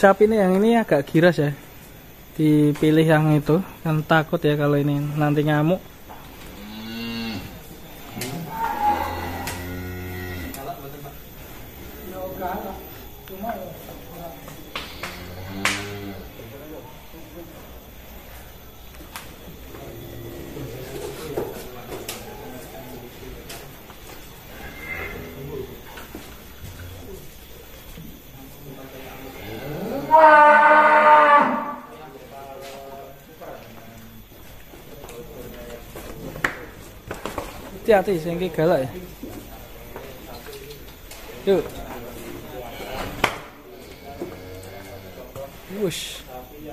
sapi ini yang ini agak giras ya. Dipilih yang itu, kan takut ya kalau ini nanti ngamuk. Hati-hati, sengki galak ya. Yuk. Wush.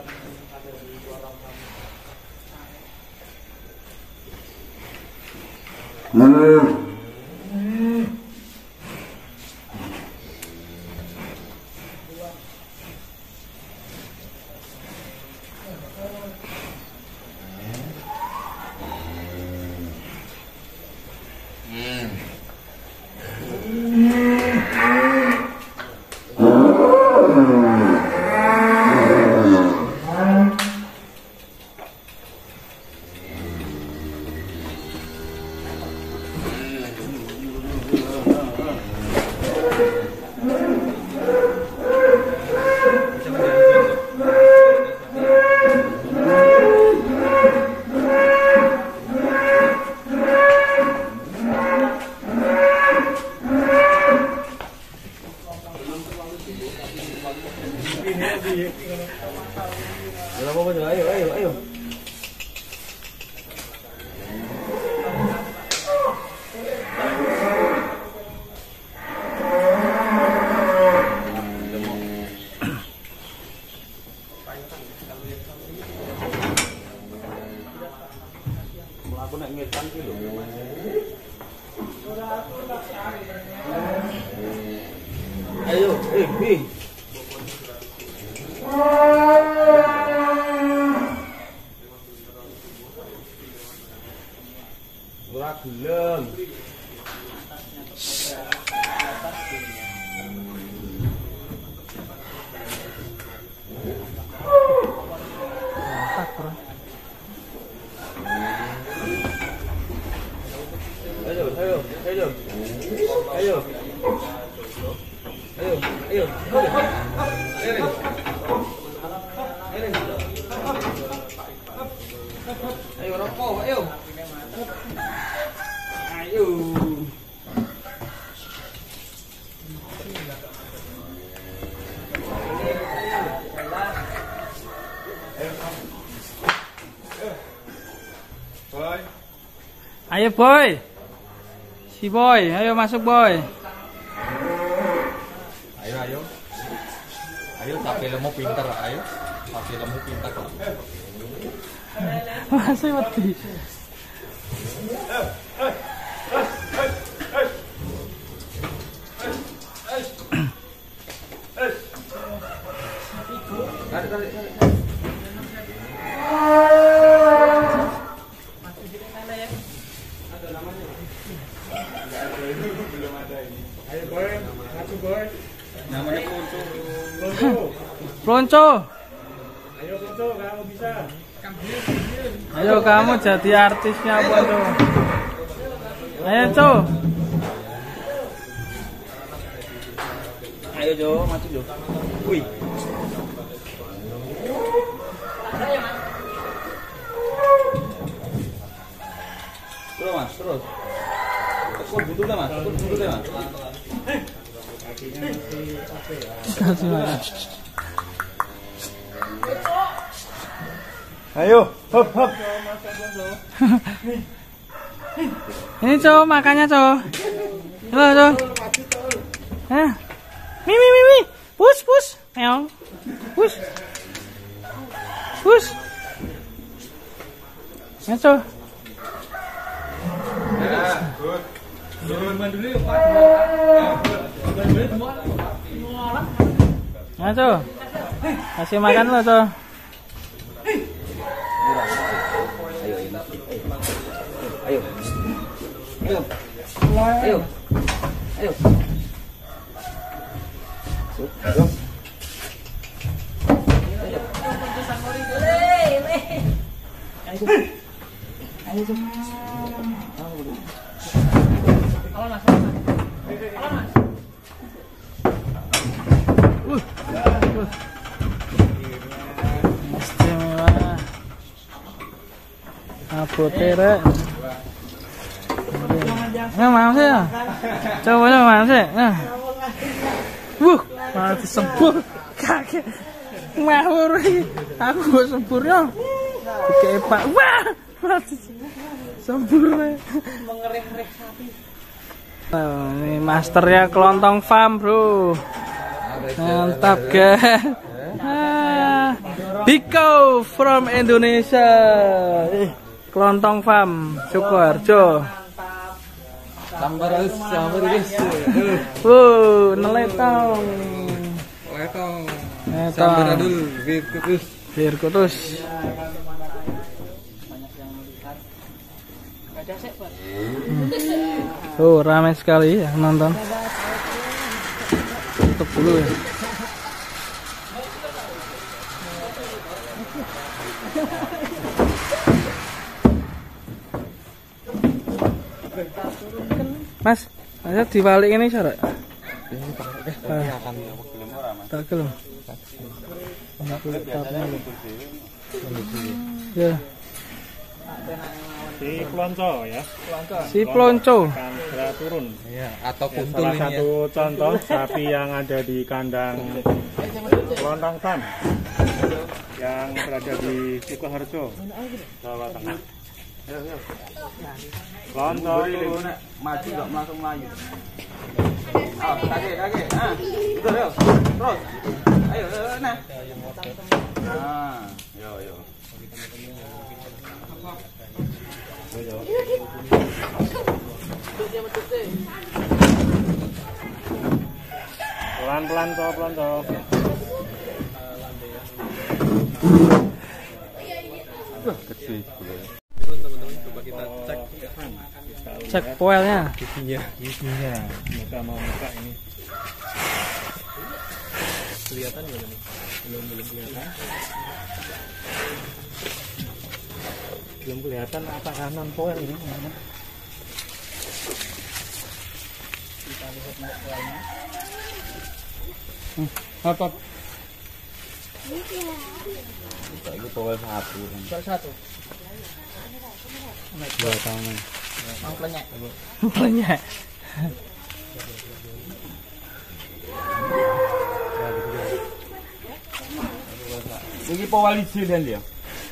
Ayo. Aku nak ngetan ki lho. Ayo, bi. Ora gelem. Ayo rokok, ayo. Ayo. Boy. Ayo boy. Si boy, ayo masuk boy. Ayo, tapi lemu pintar, ayo. Tapi lemu pintar. Masih mati. Ayo boy, maju boy. Namanya Plonco. Ayo Plonco, kamu bisa. Ayo kamu jadi artisnya Plonco. Ayo Co. Ayo Jo, maju Jo. Wih. Terus Mas, terus. Kok butuh dah Mas, butuh dah Mas. Kasih Mas. Ayo, hop hop. Ini Co, makannya Co. Halo Co. Mi. Push. Meong. Push. Ya Co. Ya, good. Dulu yuk, Pak. Nah, Co. Kasih makan lo, Co. Ayo. Istimewa. Apotera. Nggak mau sih ya? Coba mana sih? Nah. Malah disebur. Kaget. Ngawur iki. Aku kok semburnya. Dikepak. Wah, mati. Sembur. Mengereh-ereh sapi. Oh, ini masternya kelontong farm, Bro. Mantap, guys. Biko from Indonesia. Kelontong farm, Sukoharjo. Sambar guys. Neletong. Sambar dulu, Bir kutus. Ramai sekali ya nonton. Tutup dulu ya. Mas, saya dibalik ini cara. Tak kelem. Ya. Si Plonco ya. Si Plonco. Akan segera turun. Iya, atau kuntul Salah ini satu contoh sapi yang ada di kandang Kelontong Farm yang berada di Sukoharjo, Jawa Tengah. Kelontong turun. maju nggak langsung melayu. Kaki. Betul ya. Terus. Ayo, nah. Nah, yo. Pelan-pelan Plonco. Kecil. Cek poelnya. Isinya. Muka ini. Kelihatan ya belum kelihatan. Belum kelihatan apa kanan poel ini. Kita lihat poelnya. Apa? Itu power satu. Satu. 2 tahunan. Plenyek. Ini power licin kan dia?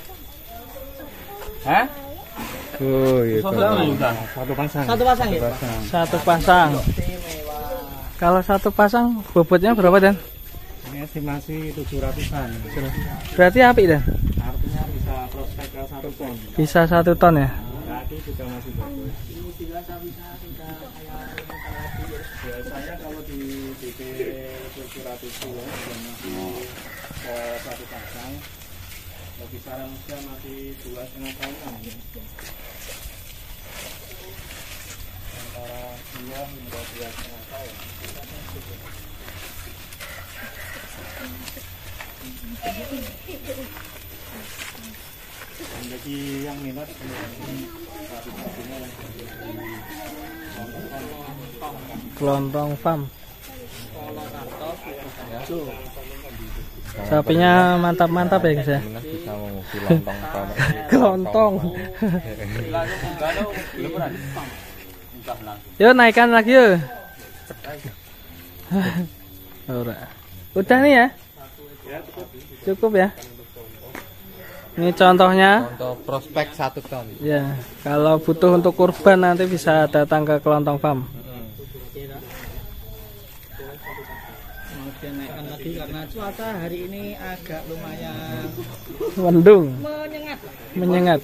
Hah? Oh iya. Satu pasang. Ya? Satu pasang. Kalau satu pasang bobotnya berapa Dan? Ini estimasi 700-an. Berarti api Dan? Artinya bisa prospek ke 1 ton. Bisa 1 ton ya? Kaki juga masih bagus. Biasanya kalau di DP 700 kilo ke 1 pasang, kisaran usia masih 2,5 tahunan. Antara 2 hingga 2,5 tahun. Bagi yang minat Kelontong farm. Sapinya mantap-mantap ya guys ya. Bisa mau kelontong farm. Kelontong. Yuk naikkan lagi yuk. Udah nih ya. Cukup ya. Ini contohnya. Contoh prospek 1 ton. Ya, kalau butuh untuk kurban nanti bisa datang ke Kelontong Farm. Kemudian naikkan lagi karena cuaca hari ini agak lumayan Mendung, menyengat.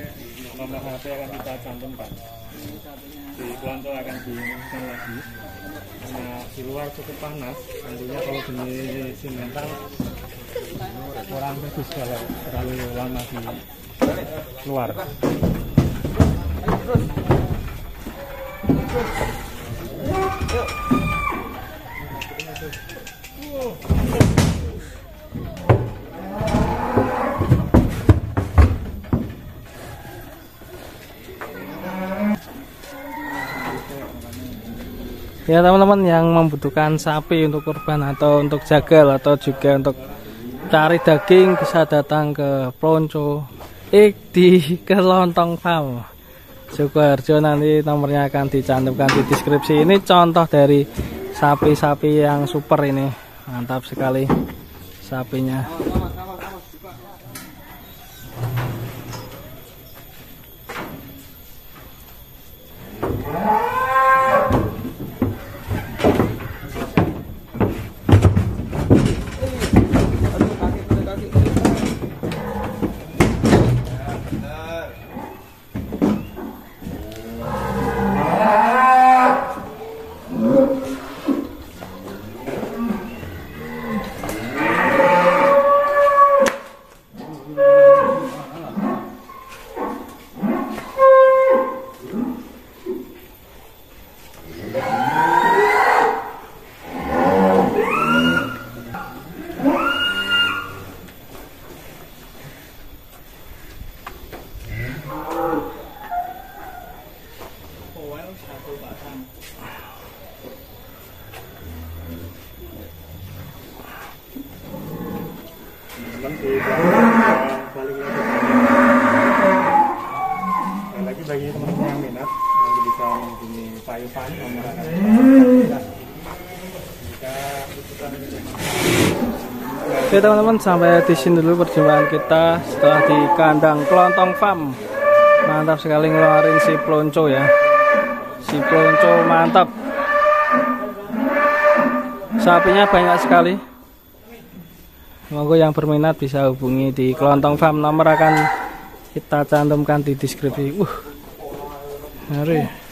Nomor HP akan kita cantumkan. Di Plonco akan diumumkan lagi. Karena di luar cukup panas, tentunya kalau benih simental kurang bagus kalau terlalu lama di luar. Ya teman-teman yang membutuhkan sapi untuk kurban atau untuk jagal atau juga untuk cari daging bisa datang ke Plonco di Kelontong Farm Sukoharjo. Nanti nomornya akan dicantumkan di deskripsi. Ini contoh dari sapi-sapi yang super ini, mantap sekali sapinya. Lagi bagi teman-teman yang minat, yang bisa menghubungi Pak Ivan, nomor Oke teman-teman, sampai di sini dulu perjumpaan kita setelah di kandang Kelontong Farm. Mantap sekali ngeluarin si Plonco ya. Si Plonco mantap. Sapinya banyak sekali. Monggo yang berminat bisa hubungi di Kelontong Farm, nomor akan kita cantumkan di deskripsi. Mari.